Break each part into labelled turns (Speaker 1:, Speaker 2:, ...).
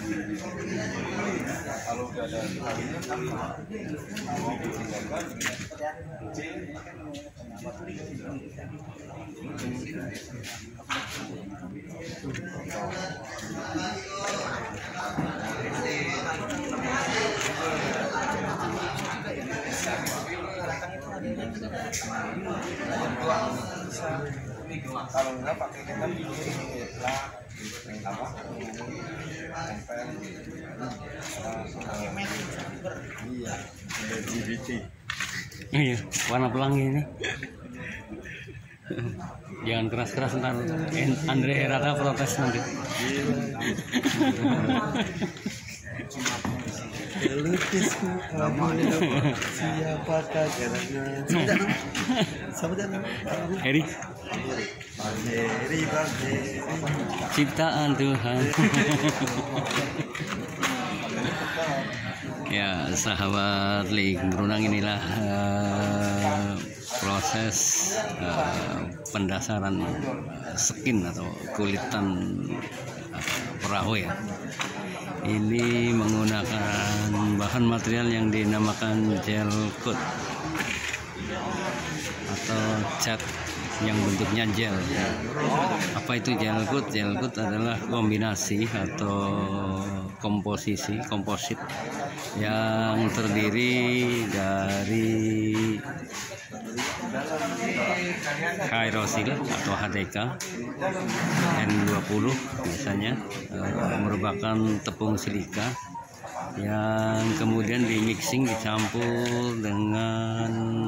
Speaker 1: Kalau udah ada kalinya kan mau ditinggalkan kalau enggak pakai kita apa iya LGBT
Speaker 2: iya warna pelangi ini. Jangan keras-keras ntar Andre Herata protes nanti.
Speaker 1: Pelukisku siapakah jalannya? Sebutkan
Speaker 2: Heri ciptaan Tuhan. Ya sahabat Lik Brunang, inilah proses pendasaran skin atau kulitan perahu ya. Ini menggunakan bahan material yang dinamakan gel coat atau cat yang bentuknya gel. Apa itu gel coat? Gel coat adalah kombinasi atau komposit yang terdiri dari Kairosil atau HDK N20 biasanya, merupakan tepung silika yang kemudian dicampur dengan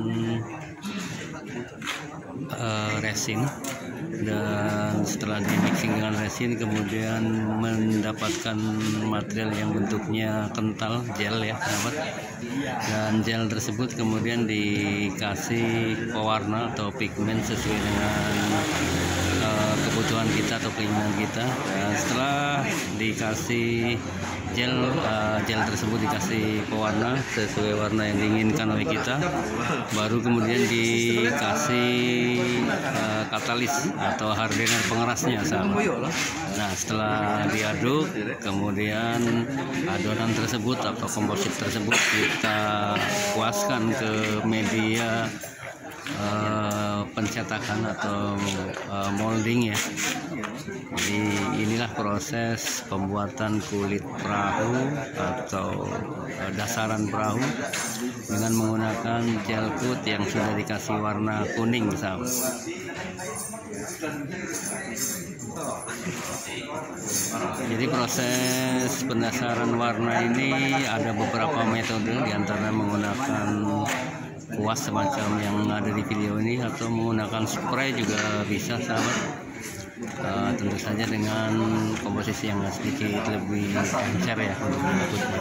Speaker 2: resin, dan setelah di-mixing dengan resin kemudian mendapatkan material yang bentuknya kental, gel ya sahabat. Dan gel tersebut kemudian dikasih pewarna atau pigmen sesuai dengan kebutuhan kita atau keinginan kita. Dan setelah dikasih gel tersebut dikasih pewarna sesuai warna yang diinginkan oleh kita, baru kemudian dikasih katalis atau hardener pengerasnya sahabat. Nah setelah diaduk kemudian adonan tersebut atau komposit tersebut kita puaskan ke media pencetakan atau molding ya. Jadi inilah proses pembuatan kulit perahu atau dasaran perahu dengan menggunakan gel coat yang sudah dikasih warna kuning sahabat. Jadi proses pendasaran warna ini ada beberapa metode, diantara menggunakan kuas semacam yang ada di video ini atau menggunakan spray juga bisa sahabat. Tentu saja dengan komposisi yang sedikit lebih encer ya untuk bentuknya.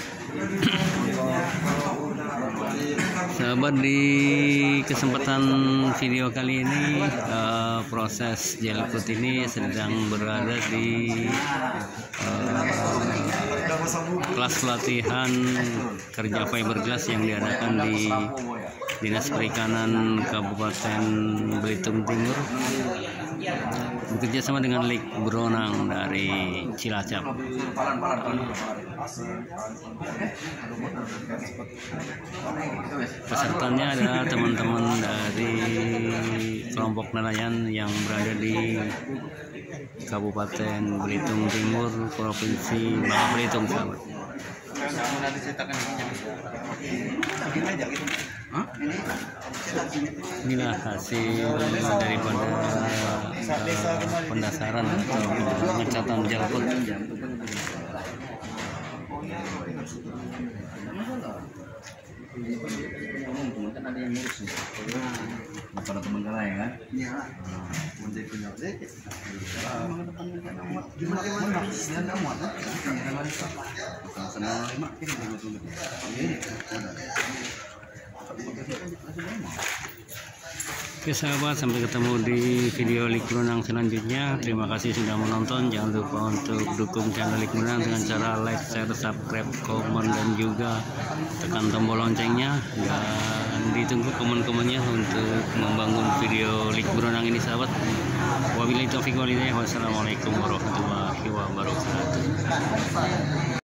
Speaker 2: Sahabat, di kesempatan video kali ini proses gel coat ini sedang berada di kelas pelatihan kerja fiberglass yang diadakan di Dinas Perikanan Kabupaten Belitung Timur bekerja sama dengan Lik Brunang dari Cilacap. Pesertanya adalah teman-teman dari kelompok nelayan yang berada di Kabupaten Belitung Timur, Provinsi Bangka Belitung sahabat. Inilah hasil daripada pendasaran atau pengecatan gel coat.
Speaker 1: Kan ada yang ngurus nih. Pada teman kita ya kan? Iya. Menjadi penyakit. Gimana? Dia nggak muat. Sama lima kita tunggu.
Speaker 2: Oke sahabat, sampai ketemu di video Lik Brunang selanjutnya. Terima kasih sudah menonton. Jangan lupa untuk dukung channel Lik Brunang dengan cara like, share, subscribe, komen, dan juga tekan tombol loncengnya. Dan ditunggu komen-komennya untuk membangun video Lik Brunang ini sahabat. Wabillahi taufiq wal hidayah. Wassalamualaikum warahmatullahi wabarakatuh.